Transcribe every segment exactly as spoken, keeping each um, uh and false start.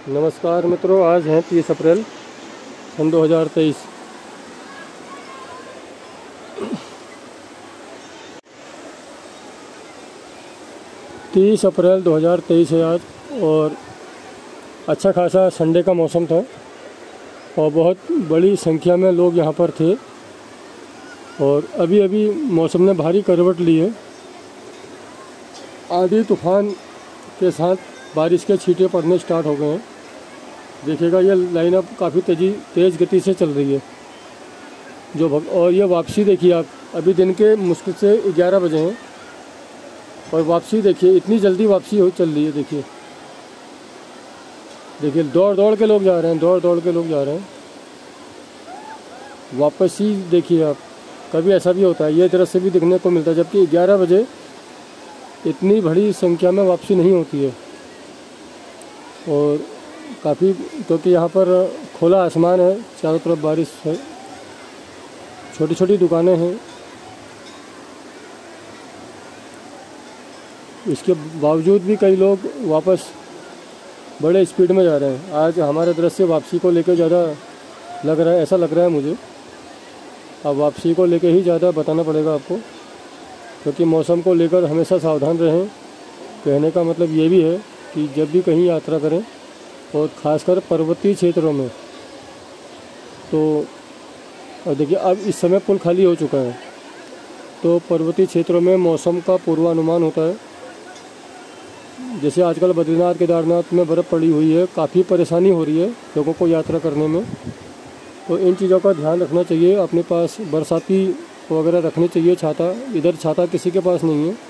नमस्कार मित्रों, आज हैं तीस अप्रैल सन दो हज़ार तेईस। तीस अप्रैल दो हज़ार तेईस है आज, और अच्छा खासा संडे का मौसम था और बहुत बड़ी संख्या में लोग यहाँ पर थे। और अभी अभी मौसम ने भारी करवट ली है। आंधी तूफान के साथ बारिश के छींटे पड़ने स्टार्ट हो गए हैं। देखिएगा, ये लाइन अब काफ़ी तेज़ी तेज़ गति से चल रही है जो भग और ये वापसी देखिए आप, अभी दिन के मुश्किल से ग्यारह बजे हैं और वापसी देखिए इतनी जल्दी वापसी हो चल रही है। देखिए देखिए दौड़ दौड़ के लोग जा रहे हैं, दौड़ दौड़ के लोग जा रहे हैं। वापसी देखिए आप, कभी ऐसा भी होता है, ये दृश्य भी देखने को मिलता है, जबकि ग्यारह बजे इतनी बड़ी संख्या में वापसी नहीं होती है। और काफ़ी, क्योंकि यहाँ पर खुला आसमान है, चारों तरफ बारिश है, छोटी छोटी दुकानें हैं, इसके बावजूद भी कई लोग वापस बड़े स्पीड में जा रहे हैं। आज हमारे दृश्य वापसी को लेकर ज़्यादा लग रहा है, ऐसा लग रहा है मुझे। अब वापसी को लेकर ही ज़्यादा बताना पड़ेगा आपको, क्योंकि मौसम को लेकर हमेशा सावधान रहें। कहने का मतलब ये भी है कि जब भी कहीं यात्रा करें, और ख़ासकर पर्वतीय क्षेत्रों में, तो और देखिए अब इस समय पुल खाली हो चुका है, तो पर्वतीय क्षेत्रों में मौसम का पूर्वानुमान होता है। जैसे आजकल बद्रीनाथ केदारनाथ में बर्फ़ पड़ी हुई है, काफ़ी परेशानी हो रही है लोगों को यात्रा करने में, तो इन चीज़ों का ध्यान रखना चाहिए। अपने पास बरसाती वगैरह रखनी चाहिए, छाता। इधर छाता किसी के पास नहीं है।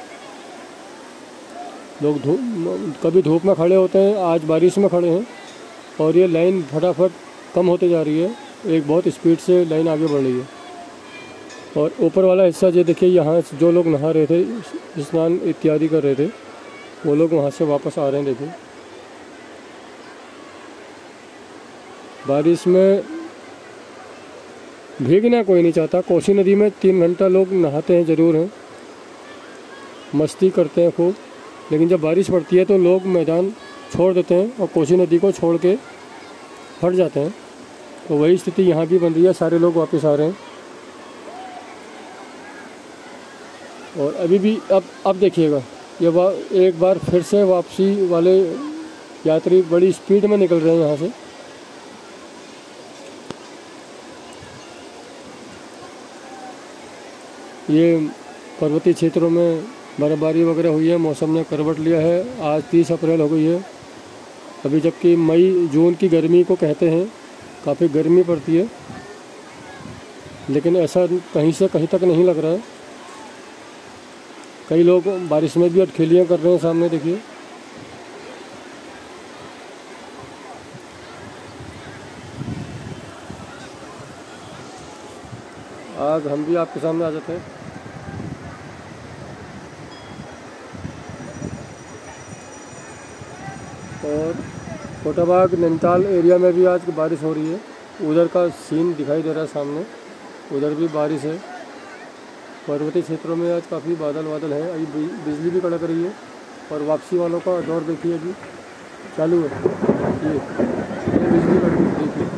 लोग धूप कभी धूप में खड़े होते हैं, आज बारिश में खड़े हैं, और ये लाइन फटाफट कम होते जा रही है। एक बहुत स्पीड से लाइन आगे बढ़ रही है। और ऊपर वाला हिस्सा जो देखिए, यहाँ जो लोग नहा रहे थे, स्नान इत्यादि कर रहे थे, वो लोग वहाँ से वापस आ रहे हैं। देखिए बारिश में भीगना कोई नहीं चाहता। कोसी नदी में तीन घंटा लोग नहाते हैं, ज़रूर हैं, मस्ती करते हैं खूब, लेकिन जब बारिश पड़ती है तो लोग मैदान छोड़ देते हैं और कोसी नदी को छोड़ के हट जाते हैं। तो वही स्थिति यहाँ भी बन रही है, सारे लोग वापस आ रहे हैं। और अभी भी अब अब देखिएगा, ये बा, एक बार फिर से वापसी वाले यात्री बड़ी स्पीड में निकल रहे हैं यहाँ से। ये पर्वतीय क्षेत्रों में बर्फ़बारी वगैरह हुई है, मौसम ने करवट लिया है। आज तीस अप्रैल हो गई है अभी, जबकि मई जून की गर्मी को कहते हैं, काफ़ी गर्मी पड़ती है, लेकिन ऐसा कहीं से कहीं तक नहीं लग रहा है। कई लोग बारिश में भी अटखेलियाँ कर रहे हैं, सामने देखिए। आज हम भी आपके सामने आ जाते हैं। और कोटाबाग नैनीताल एरिया में भी आज बारिश हो रही है। उधर का सीन दिखाई दे रहा है सामने, उधर भी बारिश है। पर्वतीय क्षेत्रों में आज काफ़ी बादल बादल है। अभी बिजली भी कड़क रही है। और वापसी वालों का दौर देखिए, अभी चालू है। ये, ये बिजली कड़क देखिए।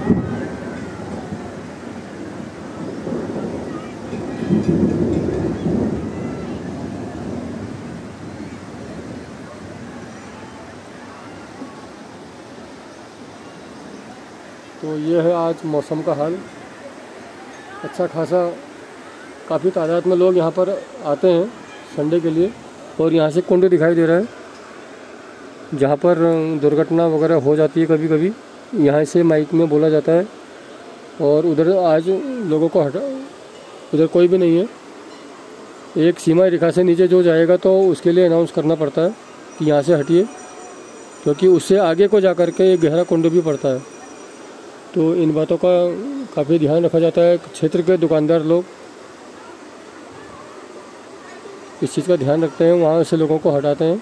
तो ये है आज मौसम का हाल। अच्छा खासा काफ़ी तादाद में लोग यहाँ पर आते हैं संडे के लिए। और यहाँ से कुंड दिखाई दे रहा है, जहाँ पर दुर्घटना वगैरह हो जाती है कभी कभी, यहाँ से माइक में बोला जाता है। और उधर आज लोगों को हटा, उधर कोई भी नहीं है। एक सीमा रेखा से नीचे जो जाएगा तो उसके लिए अनाउंस करना पड़ता है कि यहाँ से हटिए, क्योंकि उससे आगे को जा कर के एक गहरा कुंड भी पड़ता है। तो इन बातों का काफ़ी ध्यान रखा जाता है। क्षेत्र के दुकानदार लोग इस चीज़ का ध्यान रखते हैं, वहाँ से लोगों को हटाते हैं।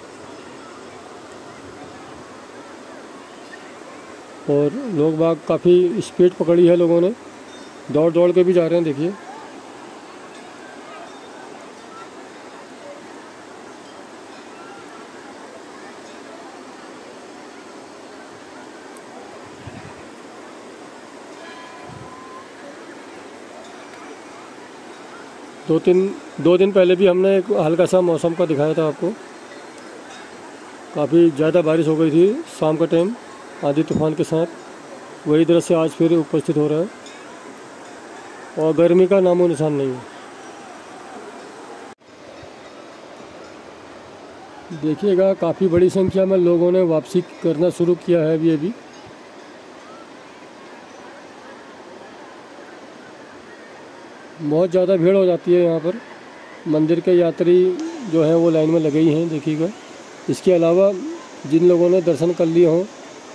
और लोग बाग काफ़ी स्पीड पकड़ी है, लोगों ने दौड़ दौड़ के भी जा रहे हैं। देखिए दो तीन दो दिन पहले भी हमने एक हल्का सा मौसम का दिखाया था आपको। काफ़ी ज़्यादा बारिश हो गई थी शाम का टाइम आंधी तूफान के साथ। वही दृश्य आज फिर उपस्थित हो रहा है और गर्मी का नामो निशान नहीं है। देखिएगा काफ़ी बड़ी संख्या में लोगों ने वापसी करना शुरू किया है अभी अभी। बहुत ज़्यादा भीड़ हो जाती है यहाँ पर। मंदिर के यात्री जो हैं वो लाइन में लगे ही हैं देखिएगा। इसके अलावा जिन लोगों ने दर्शन कर लिए हों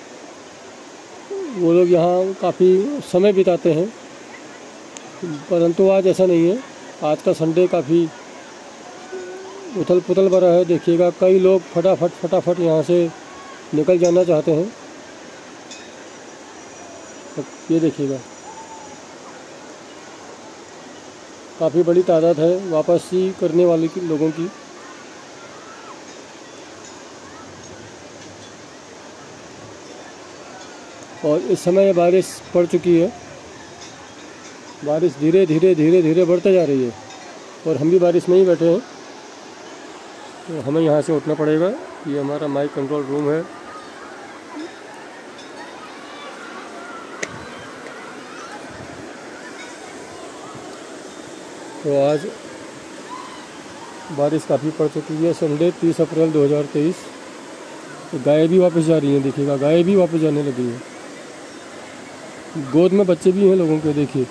वो लोग यहाँ काफ़ी समय बिताते हैं, परंतु आज ऐसा नहीं है। आज का संडे काफ़ी उथल पुथल भरा है। देखिएगा कई लोग फटाफट फटाफट यहाँ से निकल जाना चाहते हैं। ये देखिएगा काफ़ी बड़ी तादाद है वापसी करने वाले की लोगों की। और इस समय बारिश पड़ चुकी है। बारिश धीरे धीरे धीरे धीरे बढ़ते जा रही है और हम भी बारिश में ही बैठे हैं, तो हमें यहाँ से उठना पड़ेगा। ये हमारा माइक कंट्रोल रूम है। तो आज बारिश काफ़ी पड़ चुकी है। संडे तीस अप्रैल दो हज़ार तेईस। तो गाय भी वापस जा रही हैं। देखिएगा गाय भी वापस जाने लगी है। गोद में बच्चे भी हैं लोगों के। देखिए